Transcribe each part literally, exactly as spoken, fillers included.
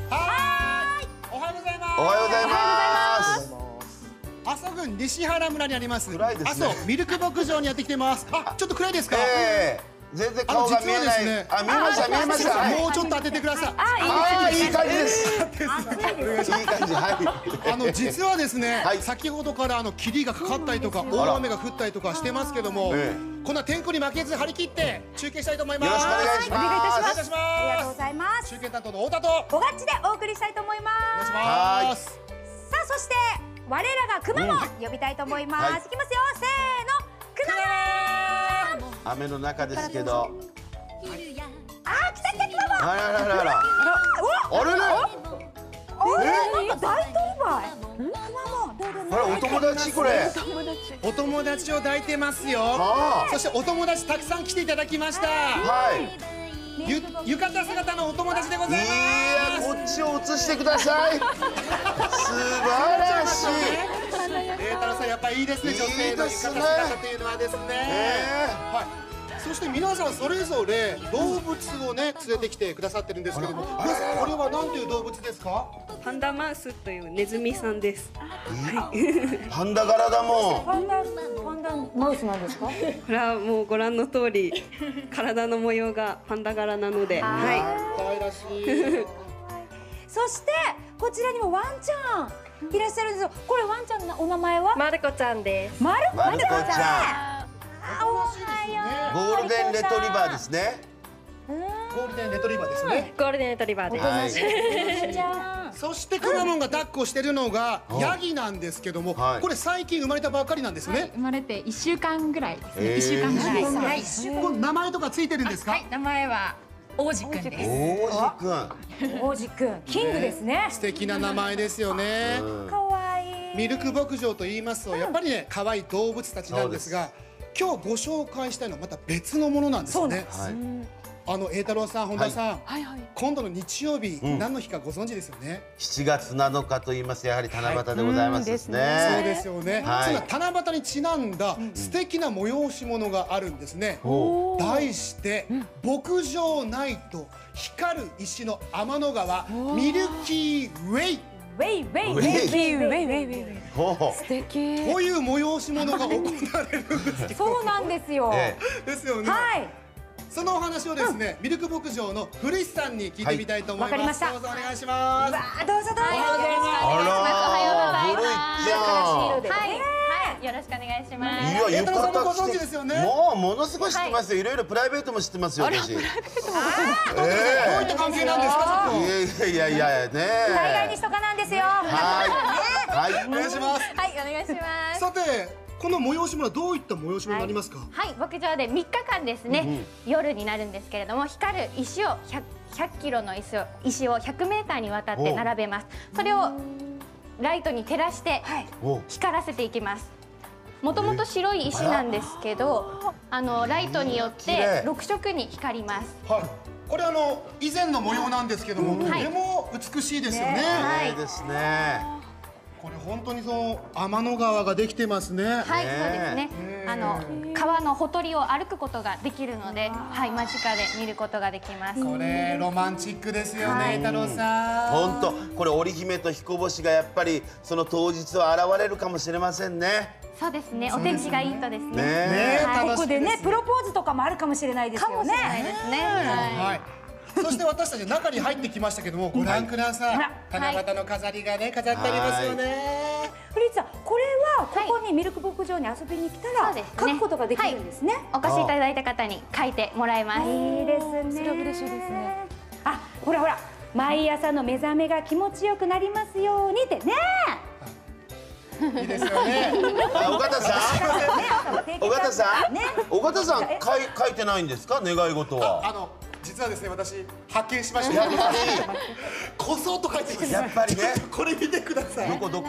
はーい。おはようございます。 おはようございます。 阿蘇郡西原村にあります暗いですね阿蘇ミルク牧場にやってきてます。あ、ちょっと暗いですか。 ええ全然顔が見えない。 ね、 あ、見えました、見えました。 もうちょっと当ててください。 ああ、いい感じです。いい感じ、はい。 あの実はですね、先ほどからあの霧がかかったりとか、大雨が降ったりとかしてますけども、こんな天候に負けず張り切って中継したいと思います。 よろしくお願いします。 お願いいたします。 ありがとうございます。 中継担当の太田と小ガッチでお送りしたいと思います。 お願いします。 さあ、そして我らがくまモン呼びたいと思います。いきますよ、せーの、くまモン。 雨の中ですけど。 あ、来た来たくまモン。 あらららら。あれれ。 え、なんか大当倍。くまモン、どうどうあれ、お友達これ。 お友達を抱いてますよ。そしてお友達たくさん来ていただきました。 はい。 ゆ浴衣姿のお友達でございます。 いや、こっちを映してください。素晴らしい。 栄太郎さん、やっぱりいいですね。女性の浴衣姿というのはですね。はい。そして皆さんそれぞれ動物をね連れてきてくださってるんですけども、これは何という動物ですか？ パンダマウスというネズミさんです。 パンダ柄だもん。 パンダパンダマウスなんですか？ これはもうご覧の通り体の模様がパンダ柄なので、は可愛らしい。 そしてこちらにもワンちゃんいらっしゃるんですよ。これワンちゃんのお名前は？ まる子ちゃんです。 まる子ちゃん。 まる子ちゃん。ゴールデンレトリバーですね。 ゴールデンレトリバーですね。 ゴールデンレトリバーです。 そしてくまモンが抱っこしてるのがヤギなんですけども、これ最近生まれたばっかりなんですよね。 生まれていっしゅうかんぐらいですね。いっしゅうかんぐらい。はい。 これ名前とかついてるんですか？ はい、名前は王子くんです。 王子くん。 王子くん、キングですね。 素敵な名前ですよね。 可愛い。 ミルク牧場と言いますとやっぱりね可愛い動物たちなんですが、今日ご紹介したいのはまた別のものなんですよね。あの栄太郎さん、本田さん、今度の日曜日、何の日かご存知ですよね。 しちがつなのかと言いますやはり七夕でございますですね。 そうですよね。そんな七夕にちなんだ素敵な催し物があるんですね。題して牧場ナイト光る石の天の川ミルキーウェイ。 ウェイウェイウェイウェイウェイウェイウェイ。 素敵。 こういう催し物が行われるんですけど。 そうなんですよ。 ですよね。 はい。 そのお話をですね、ミルク牧場の古市さんに聞いてみたいと思います。どうぞお願いします。 わあ、どうぞどうぞ。 あら、古市ちゃん。 はい、よろしくお願いします。 いや、浴衣ご存知ですよね。 もうものすごい知ってますよ。いろいろプライベートも知ってますよ、私。 どういった関係なんですか？ いやいやいやいやね。 大概にしとかなんですよ。 はい。はい。 お願いします。 はい、お願いします。 さて。この催し物はどういった催し物になりますか？ はい、牧場でみっかかんですね、夜になるんですけれども、光る石をひゃくキロの石を石をひゃくメーターにわたって並べます。それをライトに照らして光らせていきます。もともと白い石なんですけど、あのライトによってろくしょくに光ります。 はい。これあの以前の模様なんですけども、とても美しいですよね。 はい。ですね。 これ本当にその天の川ができてますね。はい、 そうですね。あの川のほとりを歩くことができるので、はい、間近で見ることができます。 これロマンチックですよね、太郎さん。本当、これ織姫と彦星がやっぱりその当日は現れるかもしれませんね。 そうですね。お天気がいいとですね。 ね、 ここでね、プロポーズとかもあるかもしれないですよね。 かもしれないですね。 はい。そして私たち中に入ってきましたけども、ご覧ください。七夕の飾りがね飾ってありますよね。 古市さん、これはここにミルク牧場に遊びに来たら書くことができるんですね。 お越しいただいた方に書いてもらえます。 いいですね。 それは嬉しいですね。 あ、ほらほら、毎朝の目覚めが気持ちよくなりますようにってね。 いいですよね。 尾形さん、尾形さん、尾形さん書いてないんですか、願い事は。 あの実はですね、私発見しました。こそっと書いてます。 やっぱりね。 これ見てください。 どこどこ。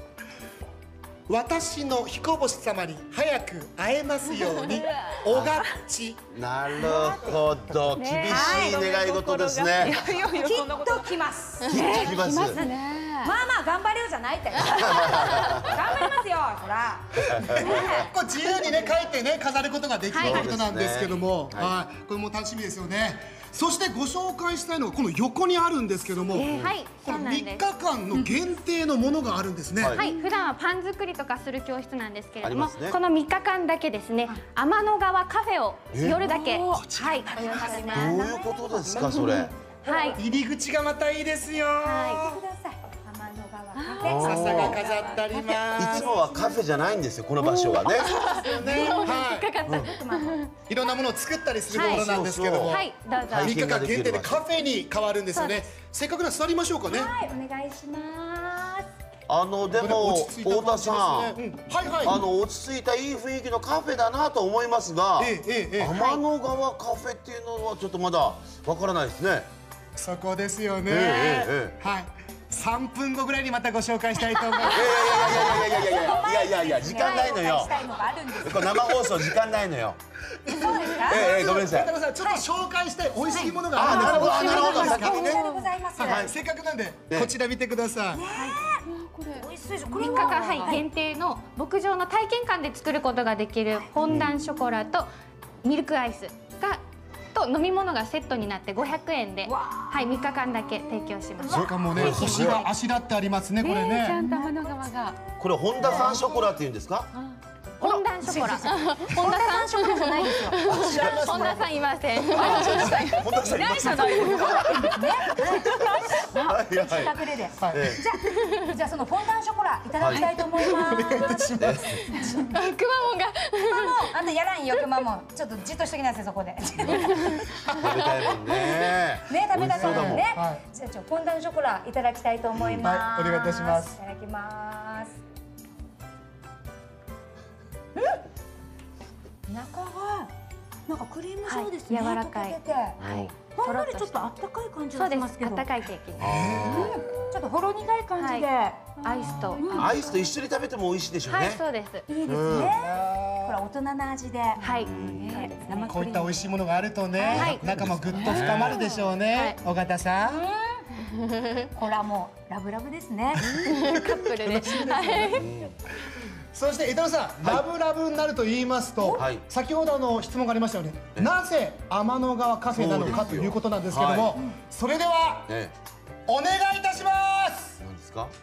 私の彦星様に早く会えますように、おがっち。 なるほど、厳しい願い事ですね。 きっと来ます。 きっと来ます。 まあまあ頑張れよじゃないって。頑張りますよ、ほら。 これ自由にね書いてね飾ることができることなんですけども、 はいはい、これも楽しみですよね。そしてご紹介したいのがこの横にあるんですけども、 はいこの3 そうなんです日間の限定のものがあるんですね。 はいはい、普段はパン作りとかする教室なんですけれども、 ありますねこのみっかかんだけですね、天の川カフェを夜だけ、はい、お用意しております。 どういうことですかそれ。 はい、 入り口がまたいいですよ。 はください。天の川カフェ。 笹が飾ってあります。 いつもはカフェじゃないんですよこの場所はね。 ね、はい。いろんなものを作ったりするところなんですけども、 い、はい、どうぞ。 はいみっかかん限定でカフェに変わるんですよねそうで。 せっかくなら座りましょうかね。 はい、お願いします。 あのでも落ち着いた太田感じですねさん、 うんはいはい。 あの落ち着いたいい雰囲気のカフェだなと思いますが、 ええええええ天の川カフェっていうのはちょっとまだわからないですね。 そこですよね。 ええええはい。さんぷんごぐらいにまたご紹介したいと思います。 いやいやいやいやいやいやいやいや時間ないのよし。たいのがあるんです。 これ生放送時間ないのよ。 そうですか。 ええええごめんなさい。 渡辺さん、ちょっと紹介したい美味しいものがああなるほどるんですなるほど先先にねにね。 でございます。 はい、せっかくなんでええこちら見てください。 美味しそうでしょ。こみれはっかかん、はい、限定の牧場の体験館で作ることができるフォンダンショコラとミルクアイスがと飲み物がセットになってごひゃくえんで、はいみっかかんだけ提供します。 しかもね、星があしらってありますね、これね。 天の川が。 これ本田さんショコラって言うんですか？ フォンダンショコラ。本田さんショコラじゃないですよ。本田さんいません。 本田さんいます。はいはい。 隠れで。 はい。 えじゃあじゃあそのフォンダンショコラいただきたいと思います。 くまモンが。 あんたやらんよくまもん。ちょっとじっとしときなさいそこで。ねえ食べたいもんね。 食べたそうだもんねは。 じゃあちょフォンダンショコラいただきたいと思います。 はいお願いいたしますいただきます。中がなんかクリーム状ですね。 はい柔らかい溶けててはい。 ほんのりちょっとあったかい感じそうです。 がしますけど。 あったかいケーキです。 ちょっとほろ苦い感じで。 アイスと。 アイスと一緒に食べても美味しいでしょうはい、 ね。 そうです。 いいですね。これ大人の味で。 はい。 生こういった美味しいものがあるとはねい、 仲もぐっと深まるでしょうね。尾形さん。 これはもうラブラブですね。 カップルです。はい。 そして江田さん、ラブラブになると言いますと、 はい先ほどあの質問がありましたよね。なぜ天の川カフェなのかということなんですけども、それではねお願いいたします。 何ですか？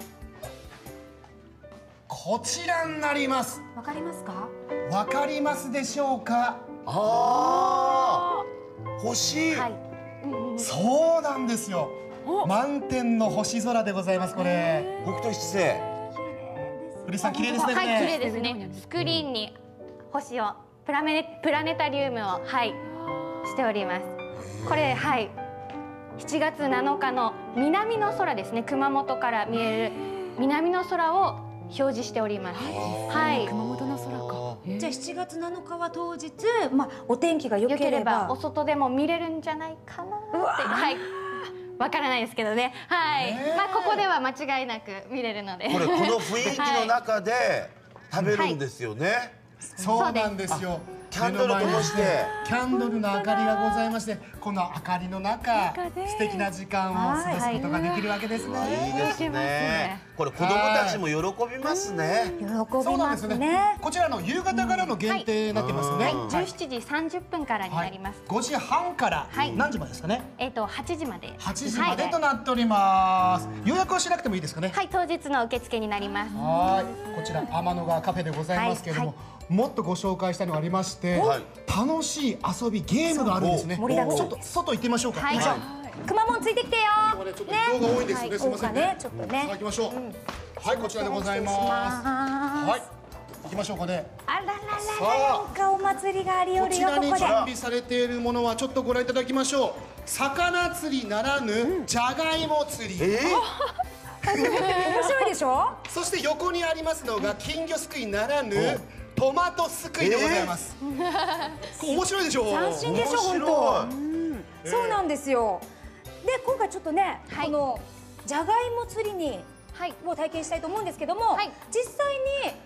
こちらになります。 わかりますか？ わかりますでしょうか？ ああ星。 はい。 そうなんですよ。満天の星空でございますこれ。 北斗七星。 古さん綺麗ですね。 はい、綺麗ですね。スクリーンに星をプラメプラネタリウムをはいしております。これはいしちがつなのかの南の空ですね。熊本から見える南の空を表示しております。はい。 熊本の空か。 じゃあしちがつなのかは当日、まあお天気が良良けれければばお外でも見れるんじゃないかなってはい。わからないですけどね。はい。まあここでは間違いなく見れるので。 これこの雰囲気の中で食べるんですよね。 そうなんですよ。 キャンドルともしてキャンドルの明かりがございまして、この明かりの中素敵な時間を過ごすことができるわけですね。 いいですね。これ子供たちも喜びますね。 喜そうびまなんですねすね。。 こちらの夕方からの限定になってますね。 はい。じゅうしちじさんじゅっぷんからになります。 ごじはんからはい何時までですかね。 えっとはちじまで。 はちじまでとなっております。予約はしなくてもいいですかね。 はい、当日の受付になります。 はい、こちら天の川カフェでございますけれども、 はもっとご紹介したいのがありまして、 はい楽しい遊びゲームがあるんですね。 盛りだくさんちょっと外行ってみましょうか。 はいじゃくまモンついてきてよ。 あ、これちょっと人が多いんですよね。すみませんね。 ね、ちょっとねさあ行きましょう。はい、こちらでございます。はい、行きましょうかね。 あらららさら、なんかお祭りがありよこるよここで。 ちらに準備されているものはちょっとご覧いただきましょう。魚釣りならぬじゃがいも釣り。 え面白いでしょ？ そして横にありますのが金魚すくいならぬトマトすくいでございます。面白いでしょう。 斬新でしょ本当。そうなんですよ。で今回ちょっとね、 はいこのじゃがいも釣りにはい。 もう体験したいと思うんですけども、 はい実際に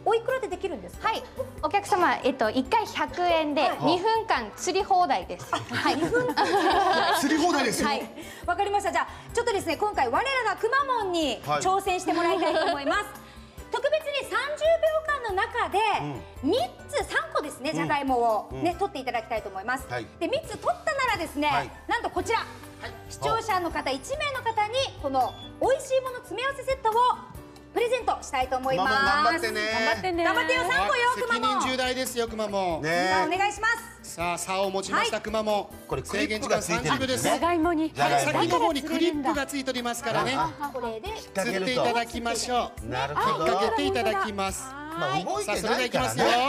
おいくらでできるんですか？ はい、お客様、えっと、いっかいひゃくえんでにふんかん釣り放題です。はい、にふんかん釣り放題ですよ。 はい、わかりました。じゃあちょっとですね、今回我らがくまモンに挑戦してもらいたいと思います。特別にさんじゅうびょうかんの中でみっつさんこですね、じゃがいもをね取っていただきたいと思います。でみっつ取ったならですね、なんとこちら視聴者の方いちめいの方にこの美味しいもの詰め合わせセットをプレゼントしたいと思います。 頑張ってね。 頑張ってね。頑張ってよ、さんこよ、くまモン。 責任重大ですよ、くまモン。 ね。 お願いします。 さあ、差を持ちましたくまモン。 これ制限時間さんじゅうびょうです。 じゃがいもに先の方にクリップがついておりますからね。 これで釣っていただきましょう。 なるほど。 引っ掛けていただきます。 まあ動いさあ、 てそれではいきますよ。よ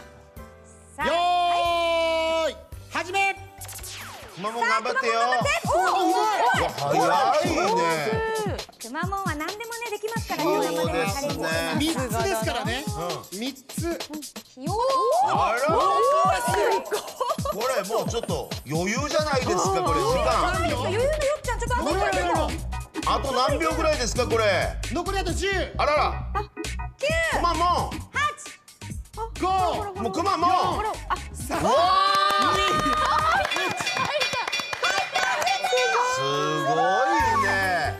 ーい、始め。 くまモン頑張ってよ。 おお、 早いね。 くまモンは何でもねできますからね。 そうですね。 三つですからね。三つ。 よあら。これもうちょっと余裕じゃないですか、これ時間。 余裕のよっちゃん、ちょっと待ってよ。 あと何秒ぐらいですか、これ。 残りあとじゅう。 あらら。くまモン。 ご。 もうくまモン。 さあ。 すごいね。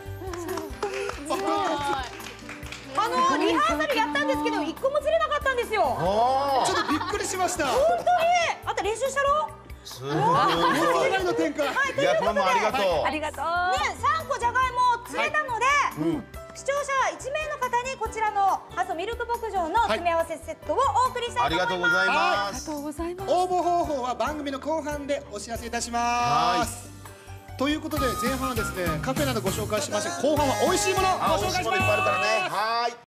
あのリハーサルやったんですけど一個も釣れなかったんですよ。 ちょっとびっくりしました。 本当に。あと練習したろ。 すごい。 予想外の展開。 いや、くまモンありがとう。 ありがとう。ね、さんこじゃがいも釣れたので、視聴者いちめいの方にこちらの阿蘇ミルク牧場の詰め合わせセットをお送りしたいと思います。 ありがとうございます。 応募方法は番組の後半でお知らせいたします。ということで前半はですねカフェなどご紹介しましたが後半は美味しいものご紹介します。 美味しいものいっぱいあるからね。はい。